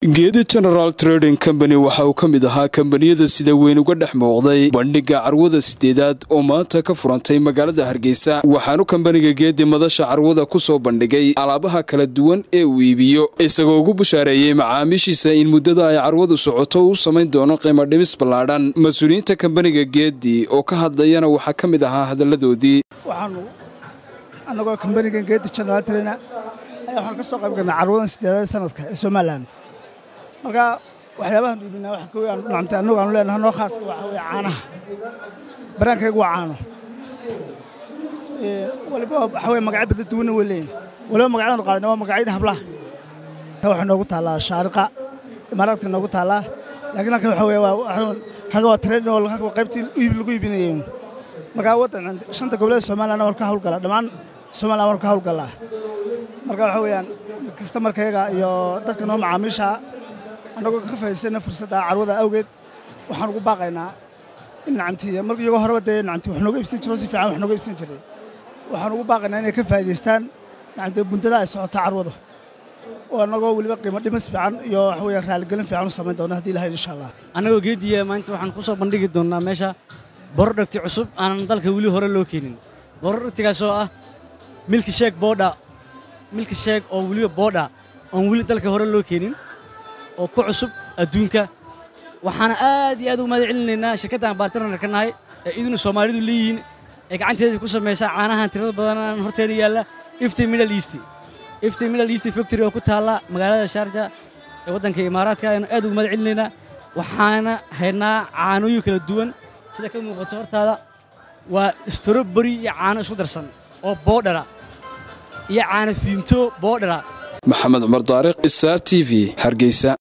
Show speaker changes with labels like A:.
A: Geedi General Trading Company waxa uu kamid ahaa kambaniyada sida weyn uga dhex muuqday bandhiga carwada sideedaad oo maanta ka furantay magaalada Hargeysa waxaanu kambaniga Geedi madasha carwada ku soo bandhigay alaabaha kala duwan ee uu iibiyo isagoo ugu bushaareeyay macaamiishiisa in muddada ay carwadu socoto uu samayn doono qiimo dhimis ballaadhan mas'uuliyiinta kambaniga Geedi oo ka hadlayana waxa kamid ahaa hadaladoodii
B: anagoo kambaniga Geedi General Trading waxaan ka soo qayb galnay carwadan sideedaad sanadka ee Soomaaliland marka waxyaabahan dhibina wax ka weyn nacamta anagu aan leenahay noo khaas waxa way caanaha barankaygu waa caano waliba waxa way magacyo badan duwan weeyeen waliba magacadan qaadana waa magacyada hablaha ta waxa noogu taala shaariqa imaaraadka noogu taala laakiin halka waxa way haga waa trade oo qaybtii iib lagu iibinayo marka wadan shanta gobolada Soomaaliland oo ka hawlgala dhamaan Soomaaliland oo ka hawlgala marka waxa weeyaan customerkayga iyo dadka noo macaamiisha anagoo ka faa'iideysana fursadda carwada awgeed waxaan ugu baaqaynaa in nacamtiya markii iyaga horeba dee nacamti wax nooga iibsan jiro si fiican wax nooga iibsan jiray waxaan ugu baaqaynaa inay ka faa'iideystaan nacamti buntada ay socoto carwada oo anagoo waliba qiimo dhimis fiican iyo waxa weeye raaligelin fiican u samayn doona haddii Ilaahay insha Allah
C: anagoo Geediya maanta waxaan ku soo bandhigi doonaa meesha product cusub aan dalka wali hore loo keenin productkaas oo ah milkshake oo waliba booda aan wali dalka hore loo keenin oo ku cusub adduunka waxaana aad iyo aad u mahad celinaynaa shirkaddan partnerka nahay ee idin Soomaalidu leeyihiin ee gacanteeda ku sameeyay caanaha tirada badan horteena yaala Iftiin Middle East Factory oo ku taala magaalada Sharjah ee wadanka Imaaraadka ayaan aad ugu mahad celinaynaa waxaana haynaa caanooyin kala duwan sida ka muuqato hortaada waa strawberry iyo caano isku darsan oo boodara iyo caano fiimto boodara
A: Maxamed Umar Daariq Star TV Hargeysa